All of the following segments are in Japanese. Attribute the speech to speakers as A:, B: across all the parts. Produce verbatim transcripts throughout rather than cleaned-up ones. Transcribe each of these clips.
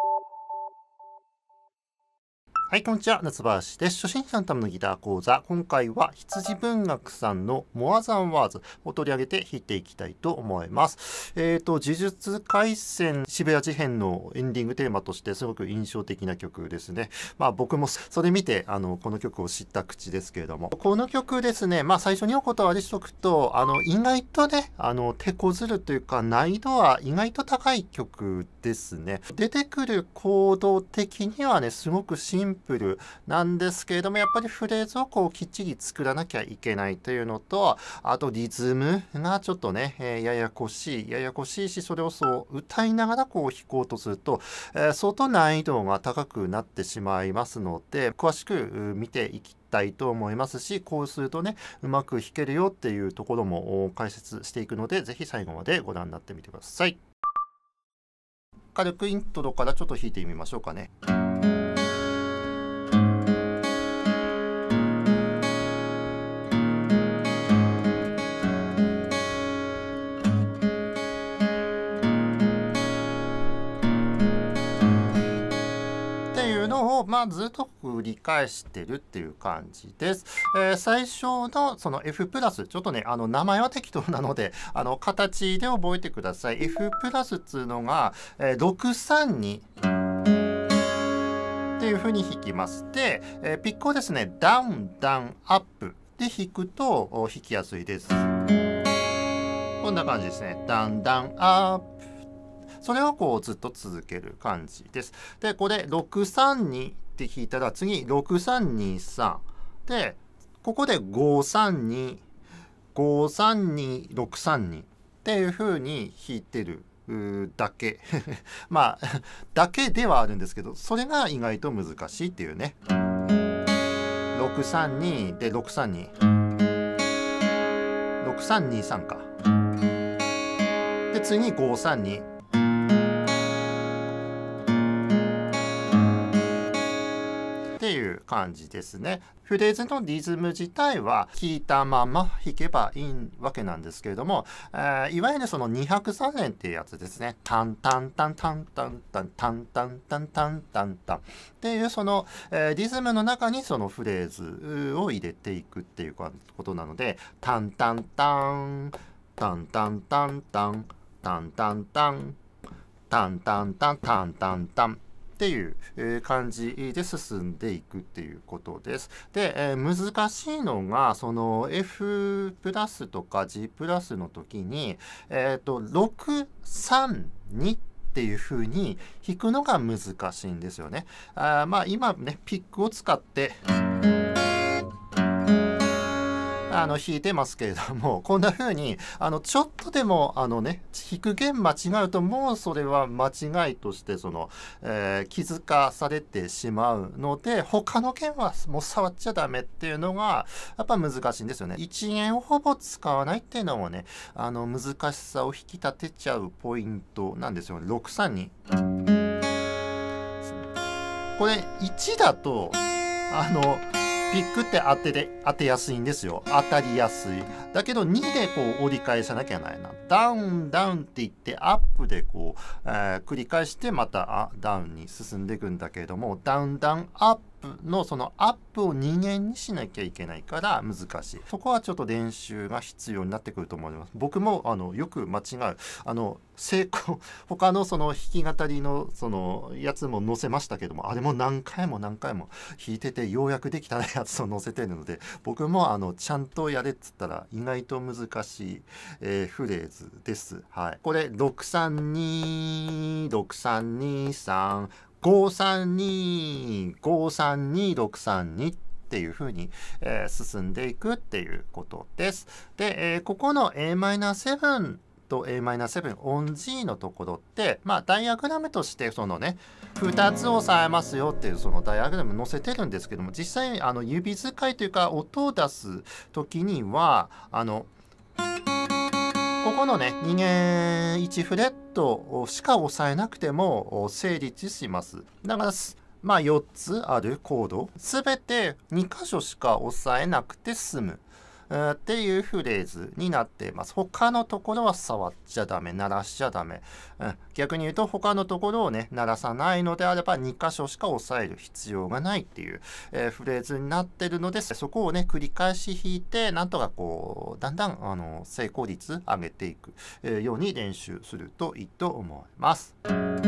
A: はい、こんにちは。夏林です。初心者のためのギター講座。今回は羊文学さんの More Than Words を取り上げて弾いていきたいと思います。えっと、呪術廻戦渋谷事変のエンディングテーマとしてすごく印象的な曲ですね。まあ僕もそれ見て、あの、この曲を知った口ですけれども。この曲ですね、まあ最初にお断りしとくと、あの、意外とね、あの、手こずるというか、難易度は意外と高い曲ですね。出てくるコード的にはね、すごくシンプルプルなんですけれども、やっぱりフレーズをこうきっちり作らなきゃいけないというのと、あとリズムがちょっとね、えー、ややこしいややこしいし、それをそう歌いながらこう弾こうとすると、えー、相当難易度が高くなってしまいますので、詳しく見ていきたいと思いますし、こうするとね、うまく弾けるよっていうところも解説していくので、ぜひ最後までご覧になってみてください。軽くイントロからちょっと弾いてみましょうかね。まあ、ずっと繰り返してるっていう感じです。えー、最初のその F プラス、ちょっとね、あの名前は適当なので、あの形で覚えてください。F プラスっていうのが、えー、ろくさんにっていう風に弾きます。で、えー、ピックをですね、ダウン、ダウン、アップで弾くと弾きやすいです。こんな感じですね。ダウン、ダウン、アップ。それをこうずっと続ける感じです。で、これろくさんにって弾いたら次ろくさんにさんで、ここでごさんに、ごさんに、ろくさんにっていう風に弾いてるだけ。まあ、だけではあるんですけど、それが意外と難しいっていうね。ろくさんにでろくさんに。ろくさんにさんか。で、次ごさんに。っていう感じですね。フレーズのリズム自体は弾いたまま弾けばいいわけなんですけれども、えー、いわゆるそのにひゃくさんねんっていうやつですね。タンタンタンタンタンタンタンタンタンタンタンタンっていうその、えー、リズムの中にそのフレーズを入れていくっていうことなので、タンタンタンタンタンタンタンタンタンタンタンタンタンタンタンタンっていう感じで進んでいくっていうことです。で、えー、難しいのがその F プラスとか G プラスの時に、えっとろくさんにっていう風に弾くのが難しいんですよね。あまあ今ねピックを使ってあの弾いてますけれども、こんな風にあのちょっとでもあのね弾く弦間違うともうそれは間違いとしてその、えー、気づかされてしまうので、他の弦はもう触っちゃダメっていうのがやっぱ難しいんですよね。いち弦をほぼ使わないっていうのもね、あの難しさを引き立てちゃうポイントなんですよね。ろくさんに。これいちだとあのピックって当てで当てやすいんですよ。当たりやすい。だけどにでこう折り返さなきゃないな。ダウンダウンって言ってアップでこう、えー、繰り返してまたダウンに進んでいくんだけれども、ダウンダウンアップのそのアップをに弦にしなきゃいけないから難しい。そこはちょっと練習が必要になってくると思います。僕もあのよく間違う。あの成功他のその弾き語りのそのやつも載せましたけども、あれも何回も何回も弾いててようやくできたやつを載せてるので、僕もあのちゃんとやれっつったら意外と難しい、えー、フレーズです。はい。これろくさんに、ろくさんにさん、ごさんに、ごさんに、ろくさんにっていう風に、えー、進んでいくっていうことです。で、えー、ここの エーマイナーセブンと エーマイナーセブン オン G のところって、まあダイアグラムとしてそのねふたつ押さえますよっていうそのダイアグラム載せてるんですけども、実際あの指使いというか音を出す時にはあのここのねに弦いちフレットしか押さえなくても成立します。だからまあよっつあるコードすべてに箇所しか押さえなくて済む。 っていうフレーズになっています。他のところは触っちゃダメ、鳴らしちゃダメ。うん、逆に言うと他のところをね、鳴らさないのであればに箇所しか押さえる必要がないっていう、えー、フレーズになってるので、そこをね、繰り返し弾いて、なんとかこう、だんだんあの成功率上げていく、えー、ように練習するといいと思います。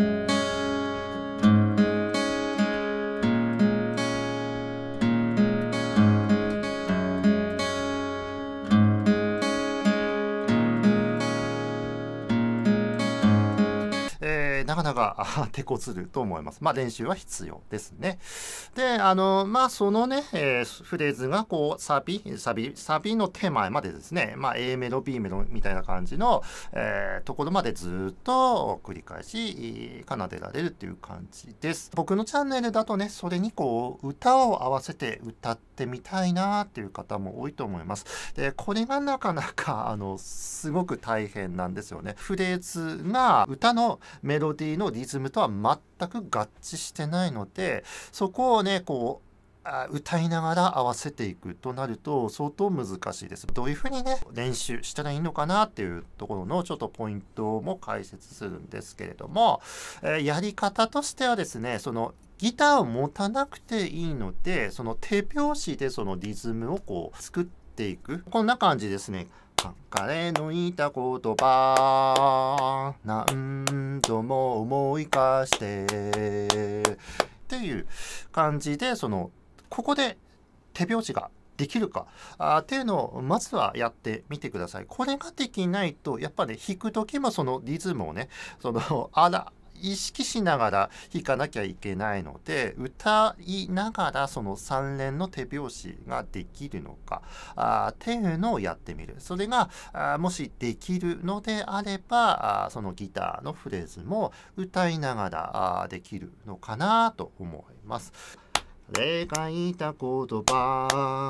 A: なかなか手こずると思います。まあ練習は必要ですね。で、あの、まあそのね、えー、フレーズがこうサビ、サビ、サビの手前までですね、まあ A メロ、B メロみたいな感じの、えー、ところまでずっと繰り返し奏でられるっていう感じです。僕のチャンネルだとね、それにこう歌を合わせて歌ってみたいなっていう方も多いと思います。で、これがなかなかあのすごく大変なんですよね。フレーズが歌のメロディーのリズムとは全く合致してないので、そこをねこう歌いながら合わせていくとなると相当難しいです。どういうふうにね練習したらいいのかなっていうところのちょっとポイントも解説するんですけれども、えー、やり方としてはですね、そのギターを持たなくていいので、その手拍子でそのリズムをこう作っていく、こんな感じですね。彼の言った言葉何度も思い返してっていう感じで、そのここで手拍子ができるかあっていうのをまずはやってみてください。これができないとやっぱり、ね、弾く時もそのリズムをねそのあら意識しながら弾かなきゃいけないので、歌いながらそのさん連の手拍子ができるのかあっていうのをやってみる。それがあもしできるのであれば、あそのギターのフレーズも歌いながらあできるのかなと思います。彼が言った言葉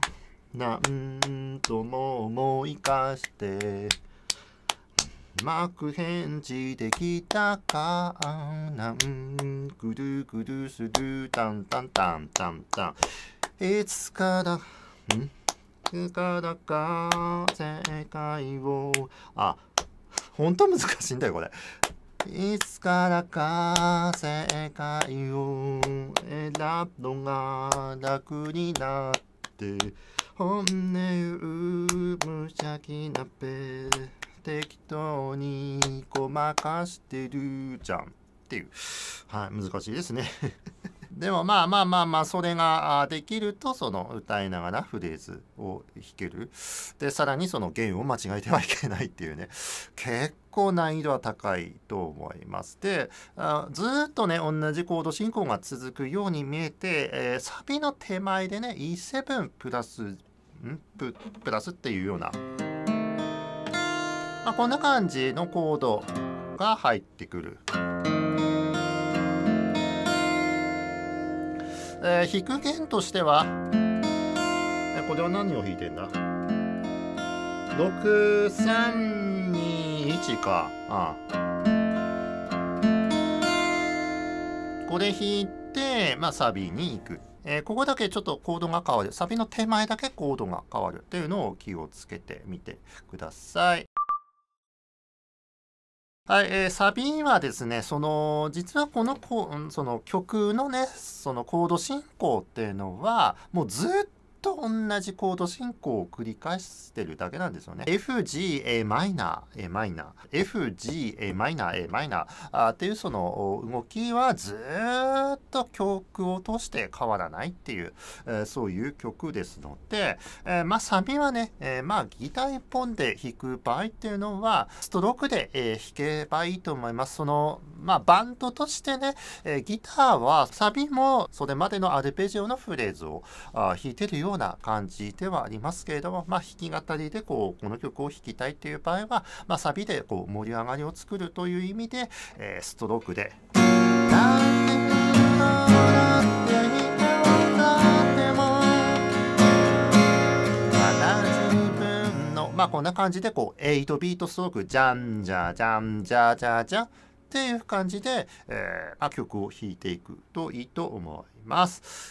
A: 何度も思い返してうまく返事できたかな、ぐるぐるするタンタンタンタンタン、いつからんいつからか世界を、あほんと難しいんだよこれ。いつからか世界を選ぶのが楽になって本音言う無邪気なペ適当にごまかしてるじゃんっていう、はい、難しいですねでもまあまあまあまあそれができると、その歌いながらフレーズを弾ける。でさらにその弦を間違えてはいけないっていうね、結構難易度は高いと思います。であずっとね同じコード進行が続くように見えて、えー、サビの手前でね イーセブン プラスん プ, プラスっていうような、まあ、こんな感じのコードが入ってくる。えー、弾く弦としては、えこれは何を弾いてんだ ?ろくさんにいち か。ああこれ弾いて、まあ、サビに行く。えー、ここだけちょっとコードが変わる。サビの手前だけコードが変わるっていうのを気をつけてみてください。はい、えー、サビはですね、その実はこのこその曲のね、そのコード進行っていうのはもうずっと同じコード進行を繰り返してるだけなんですよね。F、G、A マイナー、A マイナー、F、G、A マイナー、A マイナーっていうその動きはずっと曲を通して変わらないっていう、えー、そういう曲ですので、えー、まあサビはね、えー、まあギター一本で弾く場合っていうのはストロークで、えー、弾けばいいと思います。そのまあバンドとしてね、えー、ギターはサビもそれまでのアルペジオのフレーズをあ弾いてるような感じではありますけれども、まあ、弾き語りでこうこの曲を弾きたいという場合は、まあ、サビでこう盛り上がりを作るという意味で、えー、ストロークで。まあこんな感じでこうはちビートストローク、じゃんじゃじゃんじゃじゃじゃっていう感じで、えーまあ、曲を弾いていくといいと思います。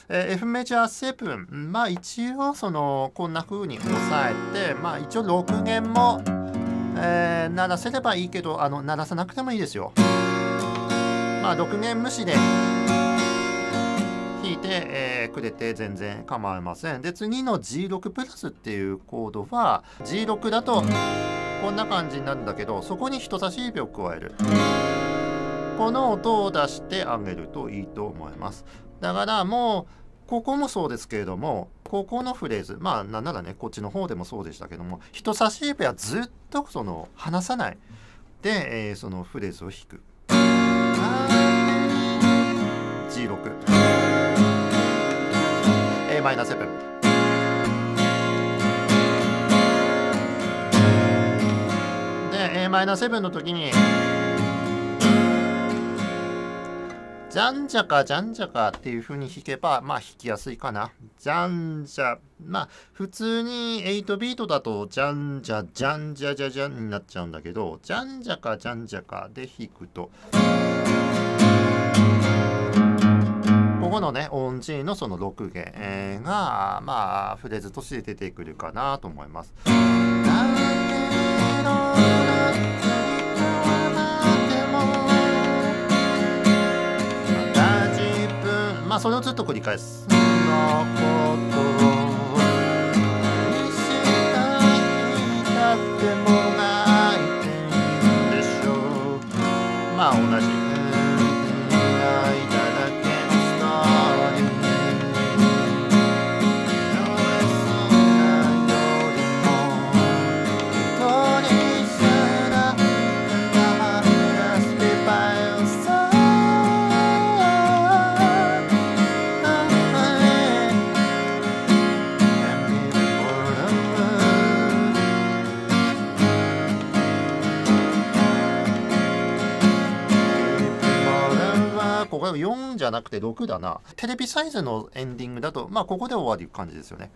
A: えー、F メジャーセブン、まあ一応そのこんな風に押さえて、まあ一応ろく弦も、えー、鳴らせればいいけど、あの鳴らさなくてもいいですよ。まあろく弦無視で弾いて、えー、くれて全然構いません。で次の ジーろく プラスっていうコードは ジーろく だとこんな感じになるんだけど、そこに人差し指を加える。この音を出してあげるといいと思います。だからもうここもそうですけれども、ここのフレーズ、まあなんならねこっちの方でもそうでしたけども、人差し指はずっとその離さないで、えー、そのフレーズを弾く。ジーろく、エーマイナーセブン、で エーマイナーセブンの時にじゃんじゃかじゃんじゃかっていう風に弾けばまあ弾きやすいかな。じゃんじゃ、まあ普通にはちビートだとじゃんじゃじゃんじゃじゃじゃんになっちゃうんだけど、じゃんじゃかじゃんじゃかで弾くとここのね音 G のそのろく弦がまあフレーズとして出てくるかなと思います。まあそれをずっと繰り返す。そのことを見せたいだってもがいているでしょう。まあ同じ。ここよんじゃなくてろくだな。テレビサイズのエンディングだとまあここで終わり感じですよね。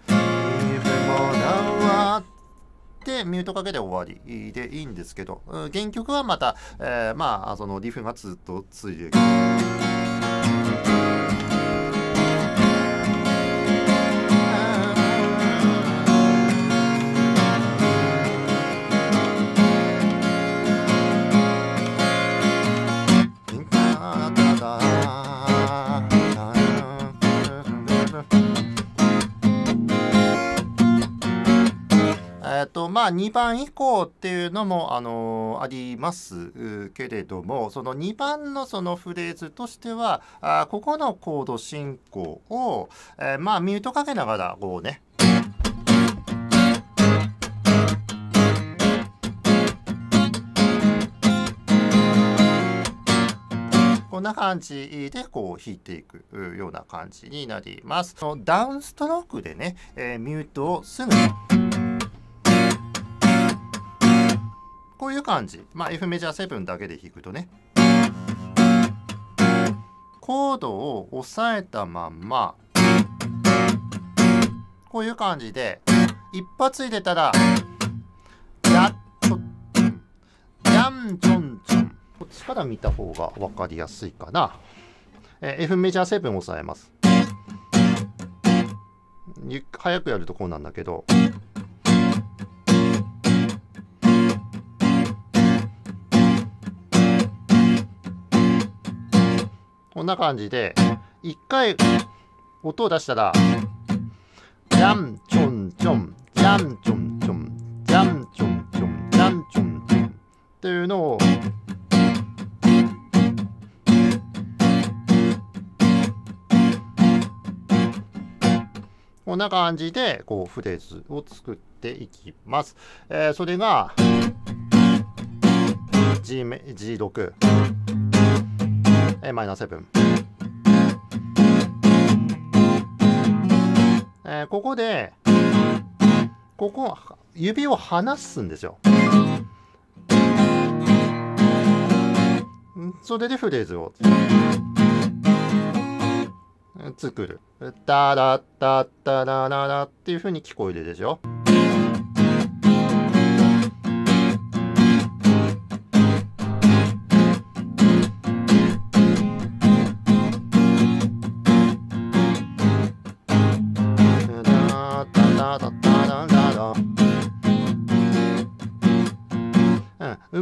A: でミュートかけで終わりでいいんですけど、原曲はまた、えー、まあそのリフがずっと続いている。えっとまあにばん以降っていうのも、あのー、ありますけれども、そのにばんのそのフレーズとしてはあここのコード進行を、えー、まあミュートかけながらこうねこんな感じでこう弾いていくような感じになります。ダウンストロークでね、えー、ミュートをすぐこういう感じ、まあ、F メジャーセブンだけで弾くとね、コードを押さえたまんまこういう感じで一発入れたらジャッチョッチョンジャンチョンチョン、こっちから見た方が分かりやすいかな。えー、F メジャーセブン押さえます。早くやるとこうなんだけど、こんな感じで一回音を出したらジャンチョンチョンジャンチョンチョンジャンチョンチョンジャンチョンチョンっていうのをこんな感じでこうフレーズを作っていきます。えー、それが G ジーろく、エーマイナーセブン、えー、ここでここ指を離すんですよ。それでフレーズを作る。タラッタッタラララっていう風に聞こえるでしょ。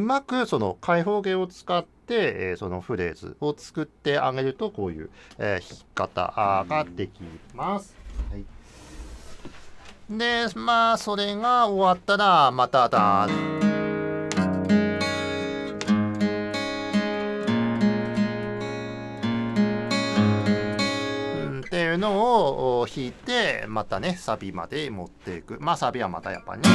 A: まくその開放弦を使って、えー、そのフレーズを作ってあげるとこういう、えー、弾き方ができます。はい、でまあそれが終わったらまただっていうのを弾いてまたねサビまで持っていく。まあサビはまたやっぱね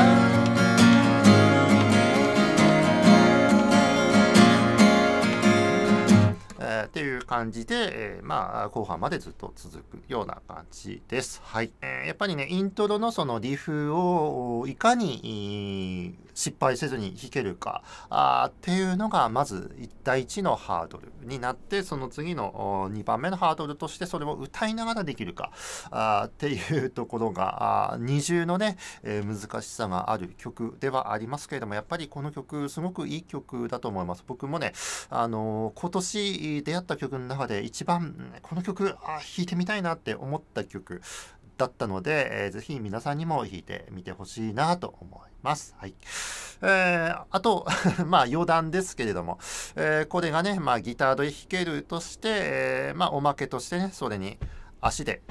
A: えー、っていう感じで、えー、まあ後半までずっと続くような感じです。はい、えー、やっぱりねイントロのそのリフをいかに失敗せずに弾けるかあっていうのがまず第一のハードルになって、その次のにばんめのハードルとしてそれを歌いながらできるかあっていうところが二重のね、えー、難しさがある曲ではありますけれども、やっぱりこの曲すごくいい曲だと思います。僕もねあのー、今年出会った曲の中で一番この曲あ弾いてみたいなって思った曲だったので、えー、ぜひ皆さんにも弾いてみてほしいなと思います。はい、えー、あとまあ余談ですけれども、えー、これがね、まあ、ギターで弾けるとして、えー、まあおまけとしてねそれに足で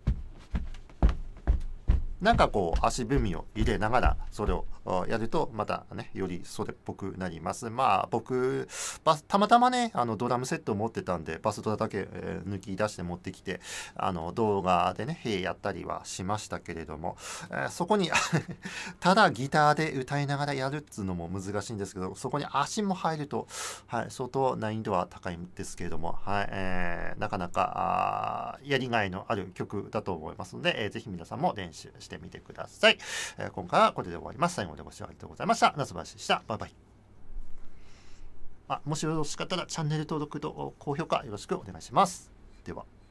A: なんかこう足踏みを入れながらそれをやるとまたねよりそれっぽくなります。まあ僕バたまたまねあのドラムセットを持ってたんでバスドラだけ、えー、抜き出して持ってきてあの動画でねやったりはしましたけれども、えー、そこにただギターで歌いながらやるっつうのも難しいんですけど、そこに足も入ると、はい、相当難易度は高いんですけれども、はいえー、なかなかやりがいのある曲だと思いますので、えー、ぜひ皆さんも練習してみてください。えー、今回はこれで終わります。最後までご視聴ありがとうございました。夏林でした。バイバイ。あ、もしよろしかったらチャンネル登録と高評価よろしくお願いします。では。